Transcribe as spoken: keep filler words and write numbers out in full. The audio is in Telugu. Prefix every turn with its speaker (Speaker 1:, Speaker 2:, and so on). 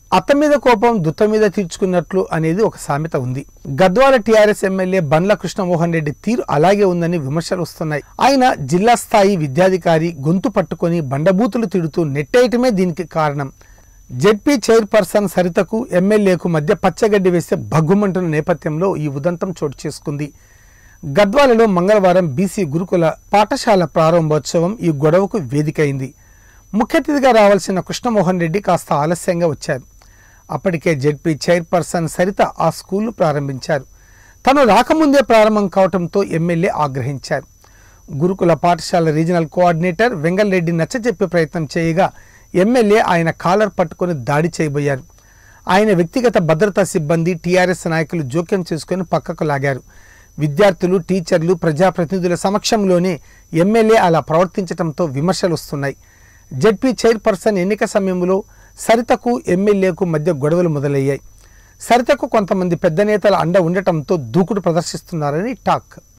Speaker 1: అత్త మీద కోపం దుత్త మీద తీర్చుకున్నట్లు అనేది ఒక సామెత ఉంది. గద్వాల టీఆర్ఎస్ ఎమ్మెల్యే బండ్ల కృష్ణమోహన్ రెడ్డి తీరు అలాగే ఉందని విమర్శలు వస్తున్నాయి. ఆయన జిల్లా స్థాయి విద్యాధికారి గొంతు పట్టుకొని బండబూతులు తిడుతూ నెట్టేయటమే దీనికి కారణం. జెడ్పీ చైర్పర్సన్ సరితకు ఎమ్మెల్యేకు మధ్య పచ్చగడ్డి వేస్తే భగ్గుమంటున్న నేపథ్యంలో ఈ ఉదంతం చోటు చేసుకుంది. గద్వాలలో మంగళవారం బీసీ గురుకుల పాఠశాల ప్రారంభోత్సవం ఈ గొడవకు వేదికైంది. ముఖ్య అతిథిగా రావాల్సిన కృష్ణమోహన్ రెడ్డి కాస్త ఆలస్యంగా వచ్చారు. అప్పటికే జెడ్పీ చైర్పర్సన్ సరిత ఆ స్కూల్ను ప్రారంభించారు. తను రాకముందే ప్రారంభం కావడంతో ఎమ్మెల్యే ఆగ్రహించారు. గురుకుల పాఠశాల రీజనల్ కోఆర్డినేటర్ వెంగళరెడ్డి నచ్చజెప్పే ప్రయత్నం చేయగా ఎమ్మెల్యే ఆయన కాలర్ పట్టుకొని దాడి చేయబోయారు. ఆయన వ్యక్తిగత భద్రతా సిబ్బంది టీఆర్ఎస్ నాయకులు జోక్యం చేసుకుని పక్కకు లాగారు. విద్యార్థులు, టీచర్లు, ప్రజాప్రతినిధుల సమక్షంలోనే ఎమ్మెల్యే అలా ప్రవర్తించడంతో విమర్శలు వస్తున్నాయి. జెడ్పీ చైర్పర్సన్ ఎన్నిక సమయంలో సరితకు ఎమ్మెల్యేకు మధ్య గొడవలు మొదలయ్యాయి. సరితకు కొంతమంది పెద్ద నేతల అండ ఉండటంతో దూకుడు ప్రదర్శిస్తున్నారని టాక్.